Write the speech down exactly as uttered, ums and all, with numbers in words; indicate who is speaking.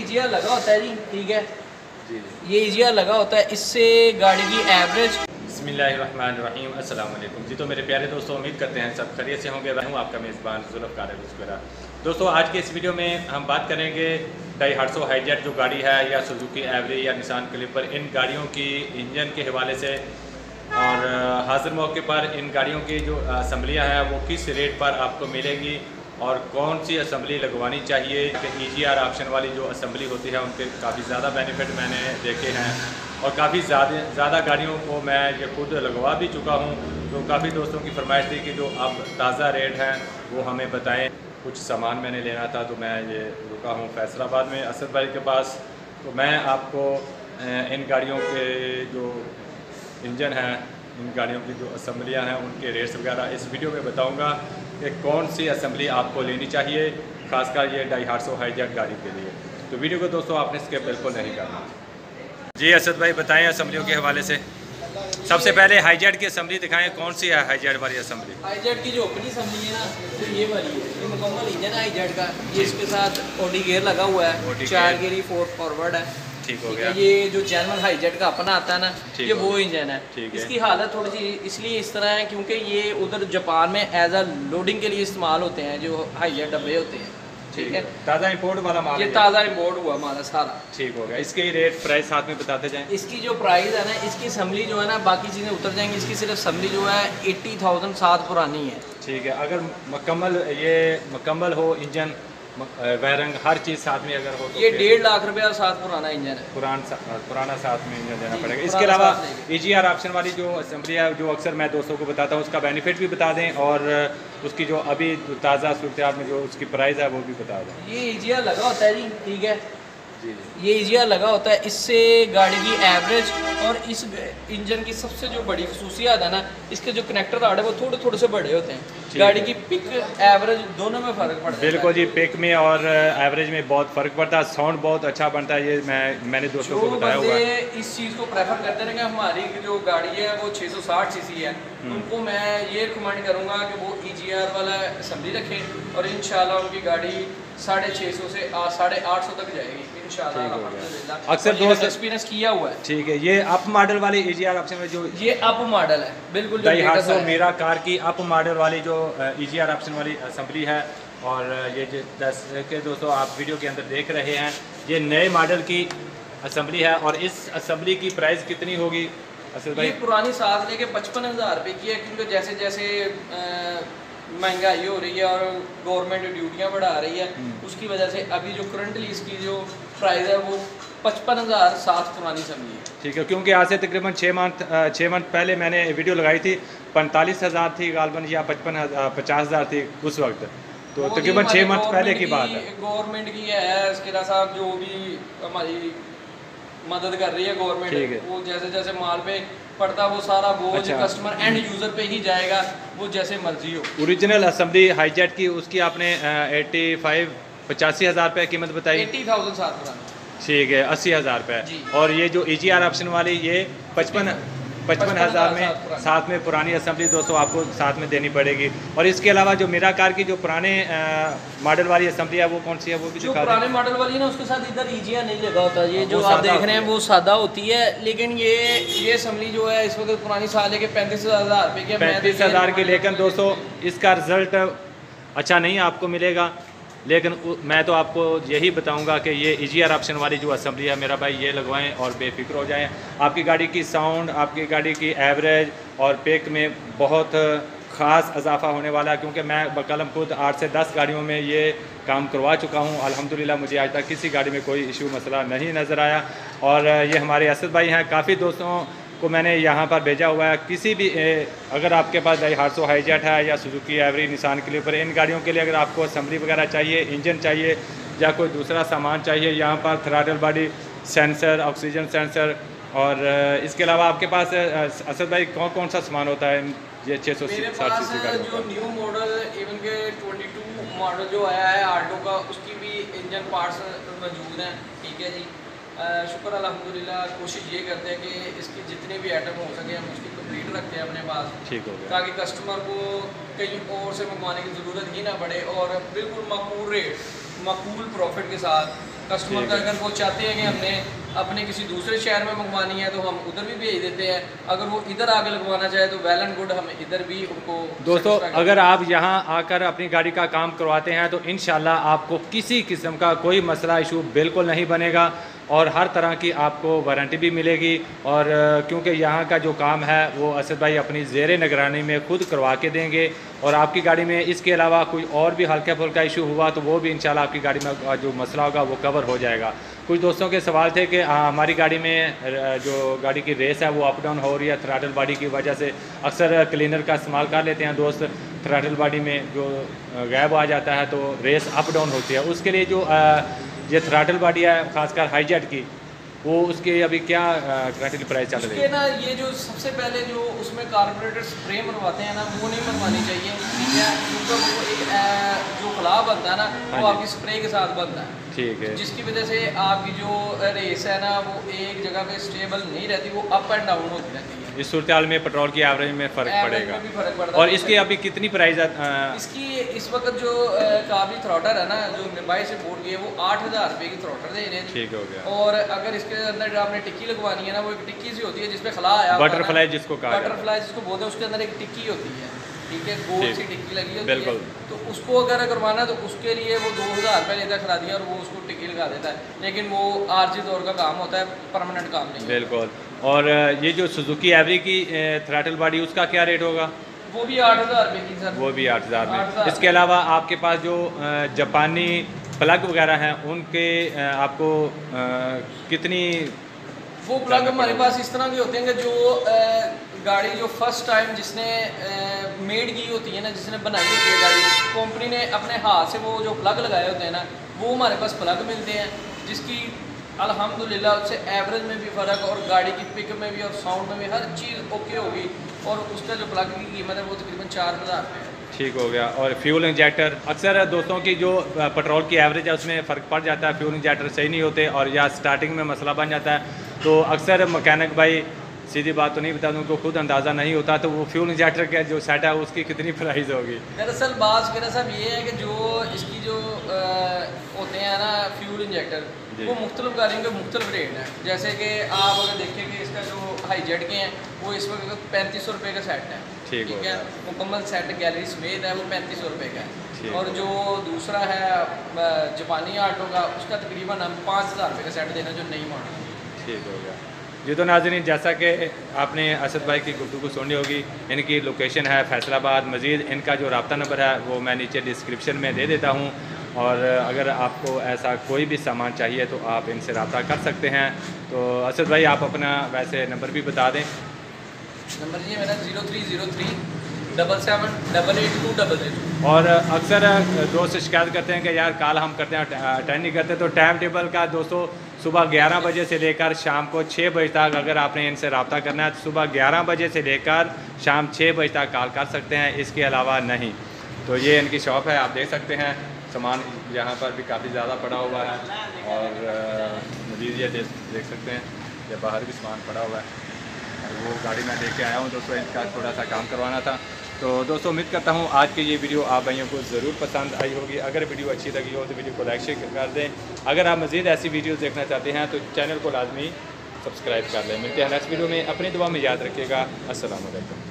Speaker 1: EGR लगा होता है जी, ठीक है
Speaker 2: जी
Speaker 1: ये ईजीआर लगा होता है, इससे गाड़ी की एवरेज।
Speaker 2: बिस्मिल्लाहिर्रहमानिर्रहीम, अस्सलाम वालेकुम जी। तो मेरे प्यारे दोस्तों, उम्मीद करते हैं सब खैरियत से होंगे। मैं हूँ आपका मेज़बान जुल्फ़कार मुस्कुरा। दोस्तों, आज के इस वीडियो में हम बात करेंगे डाइहाट्सो हाईजेट जो गाड़ी है, या सुजुकी एवरी या निसान क्लिपर, इन गाड़ियों की इंजन के हवाले से, और हाजिर मौके पर इन गाड़ियों की जो असम्बलियाँ हैं वो किस रेट पर आपको मिलेंगी और कौन सी असम्बली लगवानी चाहिए। ई जी आर ऑप्शन वाली जो असम्बली होती है उनके काफ़ी ज़्यादा बेनिफिट मैंने देखे हैं, और काफ़ी ज़्यादा ज़्यादा गाड़ियों को मैं ये खुद लगवा भी चुका हूँ। तो काफ़ी दोस्तों की फरमाइश थी कि जो अब ताज़ा रेट हैं वो हमें बताएं। कुछ सामान मैंने लेना था तो मैं ये रुका हूँ फैसलाबाद में असद भाई के पास। तो मैं आपको इन गाड़ियों के जो इंजन हैं, इन गाड़ियों की जो असम्बलियाँ हैं, उनके रेट्स वगैरह इस वीडियो में बताऊँगा कि कौन सी असम्बली आपको लेनी चाहिए, खासकर ये डाइहाट्सो हाईजेट गाड़ी के लिए। तो वीडियो को दोस्तों आपने स्किप बिल्कुल नहीं करना। जी असद भाई, बताएं असम्बलियों के हवाले से। सबसे पहले हाईजेट की असम्बली दिखाएं, कौन सी है हाईजेट वाली असम्बली?
Speaker 1: हाईजेट की जो अपनी असम्बली है ना, तो ये वाली है, ये मुकम्मल इंजन है हाईजेट का। ये इसके साथ ओडी गेयर लगा हुआ है, चार गेयर फोर फॉरवर्ड है,
Speaker 2: ठीक हो गया।
Speaker 1: ये जो जनरल हाईजेट का अपना आता है ना, ये वो इंजन है। इसकी हालत थोड़ी सी इसलिए इस तरह है क्योंकि ये उधर जापान में एज अ लोडिंग के लिए इस्तेमाल होते हैं, जो हाईजेट डब्बे होते हैं, ठीक है।
Speaker 2: ताज़ा इंपोर्ट वाला माल,
Speaker 1: ये ताज़ा इंपोर्ट हुआ माल है सारा,
Speaker 2: ठीक हो गया। इसके रेट प्राइस साथ में बताते जाएं।
Speaker 1: इसकी जो प्राइस है ना, इसकी असम्बली जो है ना, बाकी चीज़ें उतर जाएंगी, इसकी सिर्फ असम्बली जो है एट्टी थाउजेंड सात पुरानी है,
Speaker 2: ठीक है। अगर मुकम्मल ये मुकम्मल हो इंजन वायरंग हर चीज़ साथ में अगर हो तो
Speaker 1: ये डेढ़ लाख रुपया साथ पुराना इंजन है,
Speaker 2: पुराना पुराना साथ में इंजन देना पड़ेगा। इसके अलावा ई जी आर ऑप्शन वाली जो असम्बली है, जो अक्सर मैं दोस्तों को बताता हूँ, उसका बेनिफिट भी बता दें, और उसकी जो अभी ताज़ा सूरत में जो उसकी प्राइस है वो भी बता दें।
Speaker 1: ये ई जी आर लगा होता है जी, ठीक है
Speaker 2: जी जी।
Speaker 1: ये ई जी आर लगा होता है, इससे गाड़ी की एवरेज और इस इंजन की सबसे जो बड़ी खसूसियात है ना, इसके जो कनेक्टर राड है वो थोड़े थोड़े से बड़े होते हैं। गाड़ी की पिक एवरेज दोनों में फ़र्क पड़ता है।
Speaker 2: बिल्कुल जी, पिक में और एवरेज में बहुत फ़र्क पड़ता है। साउंड बहुत अच्छा बनता है, ये मैं मैंने दोस्तों को बताया हुआ है।
Speaker 1: इस चीज़ को प्रेफर करते हैं कि हमारी जो गाड़ी है वो छः सौ साठ सी सी है, उनको मैं ये रिकमेंड करूँगा कि वो ई जी आर वाला असम्बली रखें, और इंशाल्लाह उनकी गाड़ी साढ़े छः सौ से साढ़े आठ सौ तक जाएगी इंशाल्लाह।
Speaker 2: अक्सर दोस्त
Speaker 1: एक्सपीरियंस किया हुआ है,
Speaker 2: ठीक है। ये अप मॉडल वाली ई जी आर ऑप्शन में जो ये
Speaker 1: अप मॉडल है, बिल्कुल
Speaker 2: डाइहाट्सो मेरा कार की अप मॉडल वाली जो ई जी आर ऑप्शन वाली असम्बली है, और ये जो दस के दोस्तों आप वीडियो के अंदर देख रहे हैं, ये नए मॉडल की असम्बली है। और इस असम्बली की प्राइस कितनी होगी असल भाई?
Speaker 1: ये पुरानी सात लेके पचपन हज़ार रुपये की है, क्योंकि जैसे जैसे महंगाई हो रही है और गवर्नमेंट ड्यूटियाँ बढ़ा रही है, उसकी वजह से अभी जो करंटली इसकी जो प्राइस है वो पचपन हज़ार सात पुरानी असम्बली है,
Speaker 2: ठीक है। क्योंकि आज से तकरीबन छः मंथ छः मंथ पहले मैंने वीडियो लगाई थी, पैंतालीस हज़ार थी गालबन, या पचपन पचास हज़ार थी उस वक्त, तो तकरीबन छः मंथ पहले की बात है।
Speaker 1: गवर्नमेंट की है इसके साहब, जो भी हमारी मदद कर रही है गवर्नमेंट, वो जैसे जैसे माल पे पड़ता वो सारा बोझ अच्छा। कस्टमर एंड यूज़र पे ही जाएगा, वो जैसे मर्जी हो।
Speaker 2: ओरिजिनल असम्बली हाईजेट की उसकी आपने एट्टी फाइव पचासी हज़ार रुपये कीमत बताई,
Speaker 1: एट्टी थाउजेंड सात पुराना,
Speaker 2: ठीक है, अस्सी हज़ार रुपये। और ये जो ई जी आर ऑप्शन वाली ये पचपन पचपन हज़ार में साथ में पुरानी असम्बली दोस्तों आपको साथ में देनी पड़ेगी। और इसके अलावा जो मेरा कार की जो पुराने मॉडल वाली असम्बली है वो कौन सी है, वो भी
Speaker 1: जो पुराने मॉडल वाली है ना, उसके साथ इधर ई जी आर नहीं लगा होता। ये जो आप देख रहे हैं वो सादा होती है, लेकिन ये ये असम्बली जो है इस वक्त पुरानी साल है कि पैंतीस हज़ार रुपये की,
Speaker 2: पैंतीस हज़ार की। लेकिन दोस्तों इसका रिजल्ट अच्छा नहीं आपको मिलेगा, लेकिन मैं तो आपको यही बताऊंगा कि ये ई जी आर ऑप्शन वाली जो असम्बली है मेरा भाई, ये लगवाएं और बेफिक्र हो जाएं। आपकी गाड़ी की साउंड, आपकी गाड़ी की एवरेज और पिक में बहुत ख़ास इजाफा होने वाला है, क्योंकि मैं बकलम खुद आठ से दस गाड़ियों में ये काम करवा चुका हूँ। अल्हम्दुलिल्लाह मुझे आज तक किसी गाड़ी में कोई इशू मसला नहीं नज़र आया। और ये हमारे असद भाई हैं, काफ़ी दोस्तों को मैंने यहाँ पर भेजा हुआ है। किसी भी ए, अगर आपके पास डाइहाट्सो हाईजेट है या सुजुकी एवरी, निसान क्लिपर, इन गाड़ियों के लिए अगर आपको असम्बली वगैरह चाहिए, इंजन चाहिए या कोई दूसरा सामान चाहिए, यहाँ पर throttle body sensor, oxygen sensor, और इसके अलावा आपके पास असद भाई कौन कौन सा सामान होता है ये छः सौ साठ सी सी गाड़ी?
Speaker 1: जो न्यू मॉडल इवन के ट्वेंटी टू मॉडल जो आया है आल्टो का, उसकी भी इंजन पार्ट्स मौजूद हैं, ठीक है जी। शुक्र अल्हम्दुलिल्लाह, कोशिश ये करते हैं कि इसकी जितने भी आइटम हो सके हम उसकी कंप्लीट रखते हैं अपने पास,
Speaker 2: ठीक हो गया,
Speaker 1: ताकि कस्टमर को कहीं और से मंगवाने की ज़रूरत ही ना पड़े, और बिल्कुल मकबूल रेट, मकबूल प्रॉफिट के साथ कस्टमर का अगर वो चाहते हैं कि हमने अपने किसी दूसरे शहर में मंगवानी है तो हम उधर भी भेज देते हैं, अगर वो इधर आगे लगवाना चाहे तो वेल एंड गुड, हम इधर भी उनको।
Speaker 2: दोस्तों अगर आप यहाँ आकर अपनी गाड़ी का काम करवाते हैं तो इंशाल्लाह आपको किसी किस्म का कोई मसला इशू बिल्कुल नहीं बनेगा और हर तरह की आपको वारंटी भी मिलेगी। और क्योंकि यहाँ का जो काम है वो असद भाई अपनी ज़ेरे निगरानी में खुद करवा के देंगे और आपकी गाड़ी में इसके अलावा कोई और भी हल्का फुल्का इशू हुआ तो वो भी इंशाल्लाह आपकी गाड़ी में जो मसला होगा वो कवर हो जाएगा। कुछ दोस्तों के सवाल थे कि हमारी गाड़ी में जो गाड़ी की रेस है वो अप डाउन हो रही है थ्रॉटल बॉडी की वजह से, अक्सर क्लीनर का इस्तेमाल कर लेते हैं दोस्त, थ्रॉटल बॉडी में जो गैप आ जाता है तो रेस अप डाउन होती है। उसके लिए जो ये थ्रॉटल बॉडी है खासकर हाईजेट की, वो उसके अभी क्या करंटली प्राइस चल रही है?
Speaker 1: ना ये जो सबसे पहले जो उसमें कार्बोरेटर स्प्रे मरवाते हैं ना वो नहीं मरवानी चाहिए, ठीक है, क्योंकि वो एक जो खला बनता है ना वो आपकी स्प्रे के साथ बनता है,
Speaker 2: ठीक है, जिसकी
Speaker 1: वजह से आपकी जो रेस है ना वो एक जगह पे स्टेबल नहीं रहती, वो अप एंड डाउन होती रहती है।
Speaker 2: इस सूरत में पेट्रोल की एवरेज में फ़र्क पड़ेगा
Speaker 1: भी फर्क पड़ता
Speaker 2: और इसकी अभी कितनी प्राइस है?
Speaker 1: इसकी इस वक्त जो काबली थ्रॉटर है ना जो निर्बाई से बोर्ड की है वो आठ हज़ार रुपये की थ्रॉटर दे रहे हैं, ठीक हो गया। और अगर इसके अंदर आपने टिक्की लगवानी है ना वो एक टिक्की सी होती है जिसमें खला आया
Speaker 2: बटरफ्लाई जिसको कहा
Speaker 1: बटरफ्लाई जिसको बोलते हैं, उसके अंदर एक टिक्की होती है, ठीक है, गोल सी टिक्की लगी होती
Speaker 2: बिल्कुल
Speaker 1: है, तो उसको अगर करवाना तो उसके लिए वो दो हज़ार रुपये लेता खिला दिया और वो उसको टिक्की लगा देता है, लेकिन वो आर्जी दौर का काम होता है, परमानेंट काम नहीं।
Speaker 2: बिल्कुल। और ये जो सुजुकी एवरी की थ्रॉटल बॉडी उसका क्या रेट होगा?
Speaker 1: वो भी आठ हज़ार रुपये की सर, वो भी
Speaker 2: आठ हज़ार में। इसके अलावा आपके पास जो जापानी प्लग वगैरह हैं उनके आपको कितनी?
Speaker 1: वो प्लग हमारे पास इस तरह के होते हैं कि जो आ, गाड़ी जो फर्स्ट टाइम जिसने मेड की होती है ना, जिसने बनाई होती है गाड़ी, कंपनी ने अपने हाथ से वो जो प्लग लगाए होते हैं ना वो हमारे पास प्लग मिलते हैं, जिसकी अल्हम्दुलिल्लाह उससे एवरेज में भी फ़र्क और गाड़ी की पिक में भी और साउंड में भी हर चीज़ ओके होगी, और उसका जो प्लग की कीमत है वो तकरीबन चार हज़ार रुपये है, ठीक हो गया।
Speaker 2: और फ्यूल इंजेक्टर, अक्सर दोस्तों की जो पेट्रोल की एवरेज है उसमें फ़र्क पड़ जाता है, फ्यूल इंजेक्टर सही नहीं होते और या स्टार्टिंग में मसला बन जाता है, तो अक्सर मकैनिक भाई सीधी बात तो नहीं बता दूँ, उनको खुद अंदाज़ा नहीं होता, तो वो फ्यूल इंजेक्टर का जो सेट है उसकी कितनी प्राइस होगी?
Speaker 1: दरअसल बात मेरा साहब ये है कि जो इसकी जो आ, होते हैं ना फ्यूल इंजेक्टर वो मुख्तलिफ गाड़ियों के मुख्तलिफ रेट हैं, जैसे कि आप अगर देखें कि इसका जो हाईजेट के हैं वो इस वक्त पैंतीस सौ रुपये का सेट है, ठीक है, मुकम्मल सेट गैलरी समेत है वो पैंतीस सौ रुपये का है, और जो दूसरा है जापानी आटो का उसका तकरीबन हम पाँच हज़ार रुपये का सेट देना जो नहीं मॉडल, ठीक हो गया।
Speaker 2: जी तो नाज़रीन, जैसा कि आपने असद भाई की गुफ्तगू सुनी होगी, इनकी लोकेशन है फैसलाबाद। मज़ीद इनका जो रब्ता नंबर है वो मैं नीचे डिस्क्रिप्शन में दे देता हूँ, और अगर आपको ऐसा कोई भी सामान चाहिए तो आप इनसे रब्ता कर सकते हैं। तो असद भाई आप अपना वैसे नंबर भी बता दें।
Speaker 1: नंबर जी मेरा zero three zero three double seven double eight two double eight.
Speaker 2: और अक्सर दोस्त शिकायत करते हैं कि यार कॉल हम करते हैं अटेंड नहीं करते, तो टाइम टेबल का दोस्तों सुबह ग्यारह बजे से लेकर शाम को छः बजे तक अगर आपने इनसे रब्ता करना है तो सुबह ग्यारह बजे से लेकर शाम छः बजे तक कॉल कर सकते हैं, इसके अलावा नहीं। तो ये इनकी शॉप है, आप देख सकते हैं, सामान यहाँ पर भी काफ़ी ज़्यादा पड़ा हुआ है, और मज़ीद ये देख देख सकते हैं ये बाहर भी सामान पड़ा हुआ है, और वो गाड़ी मैं लेके आया हूँ दोस्तों, इनका थोड़ा सा काम करवाना था। तो दोस्तों उम्मीद करता हूँ आज की ये वीडियो आप भाइयों को ज़रूर पसंद आई होगी। अगर वीडियो अच्छी लगी हो तो वीडियो को लाइक शेयर कर दें। अगर आप मज़ीद ऐसी वीडियोस देखना चाहते हैं तो चैनल को लाजमी सब्सक्राइब कर लें। मिलते हैं नेक्स्ट वीडियो में, अपनी दुआ में याद रखिएगा। अस्सलाम वालेकुम।